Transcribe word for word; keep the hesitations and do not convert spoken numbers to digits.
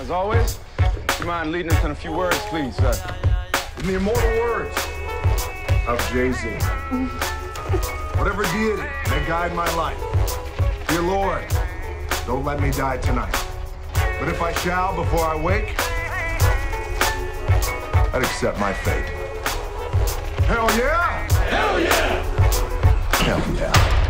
As always, do you mind leading us in a few words, please, sir? In the immortal words of Jay-Z. Whatever deity may guide my life, dear Lord, don't let me die tonight. But if I shall before I wake, I'd accept my fate. Hell yeah! Hell yeah! Hell yeah!